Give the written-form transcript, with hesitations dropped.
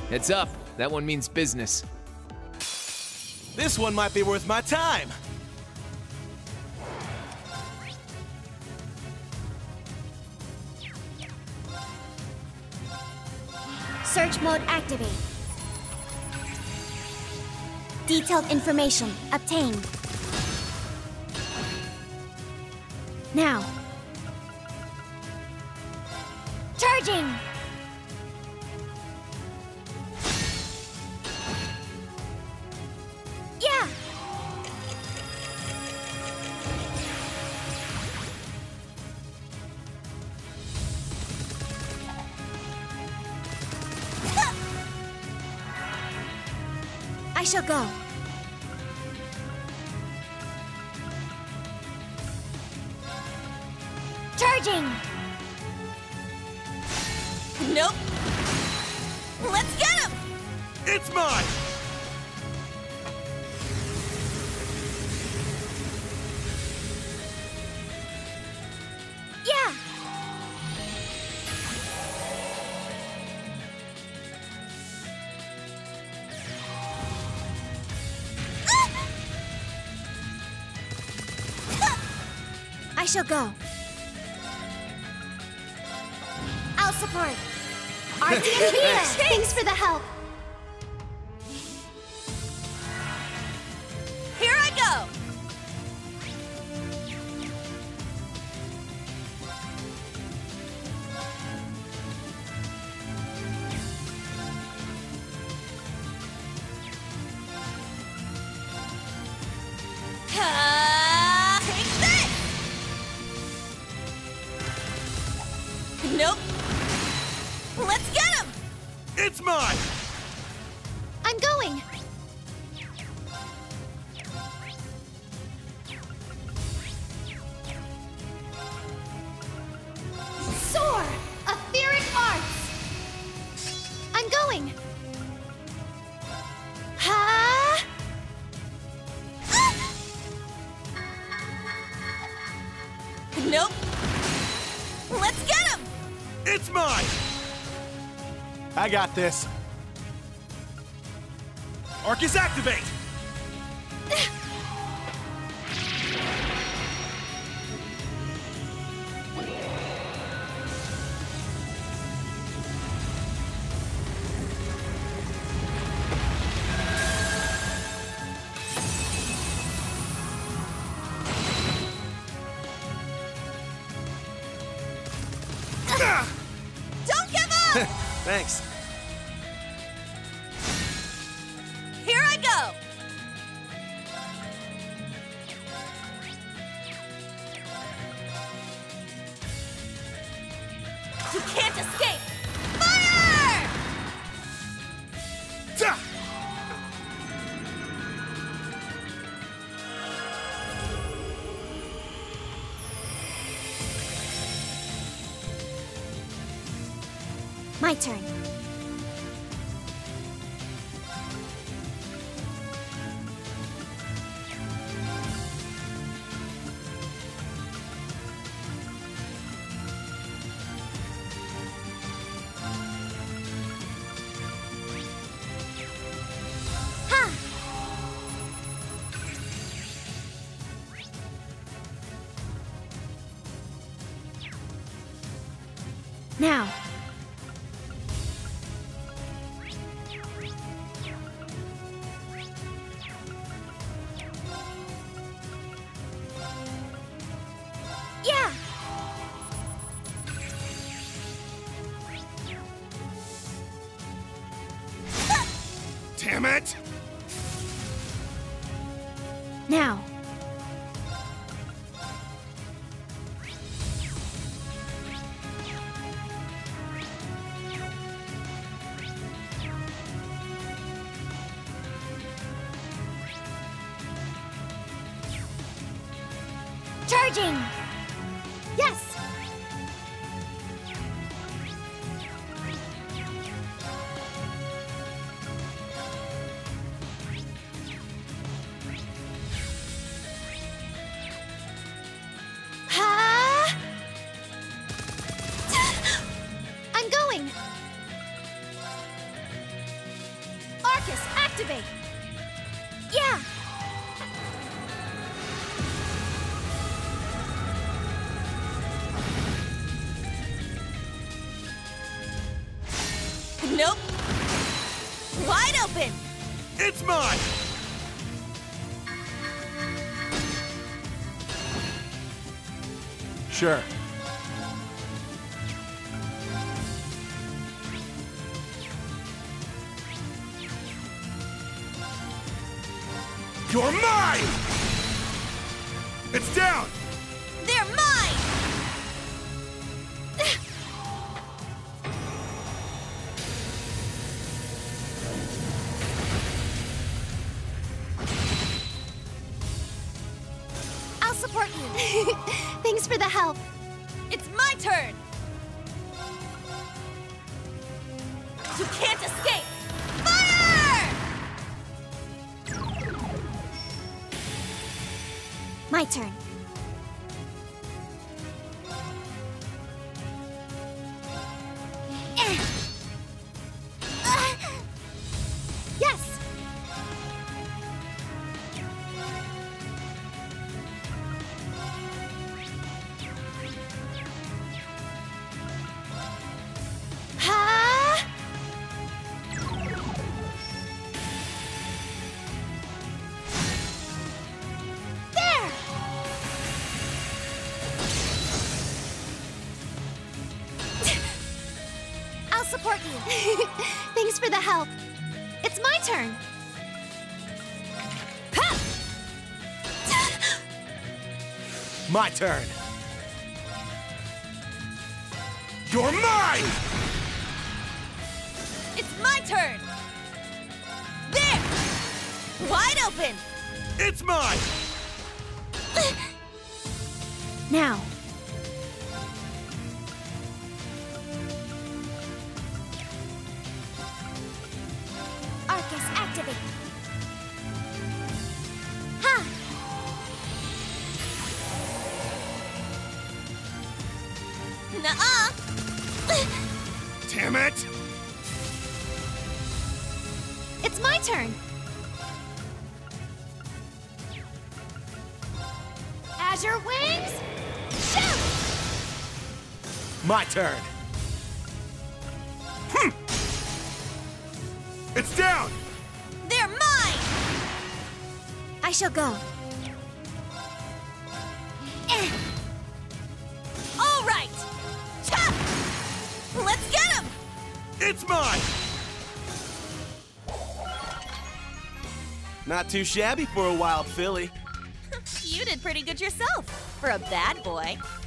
Heads up, that one means business. This one might be worth my time. Search mode activate. Detailed information obtained. Now. Charging! Yeah! I shall go. Charging! Nope. Let's get him! It's mine! Yeah! I shall go. I'll support. RTM here! Thanks for the help. Here I go! Take this! Nope. Let's get him! It's mine! I'm going. Soar! Etheric Arts! I'm going. Ha! Nope. Let's get him! It's mine! I got this. Arcus activate! Don't give up! Thanks. Here I go! You can't escape! Fire! Ta! My turn. Ha! Now. Yeah! Damn it! Now. Charging! Yes! Ha! I'm going! Arcus, activate! Yeah! Nope. Wide open. It's mine! Sure. You're mine! It's down! They're mine! I'll support you. Thanks for the help. It's my turn! You can't escape! Fire! My turn. Yes! Ha! There! I'll support you. Thanks for the help. It's my turn. Ha! My turn. You're mine! It's my turn! There! Wide open! It's mine! Now. Arcus, activate. Ha! Nuh-uh! Damn it! It's my turn. Azure wings, shoot! My turn. It's down! They're mine! I shall go. Eh. All right! Chop! Let's get him! It's mine! Not too shabby for a wild filly. You did pretty good yourself, for a bad boy.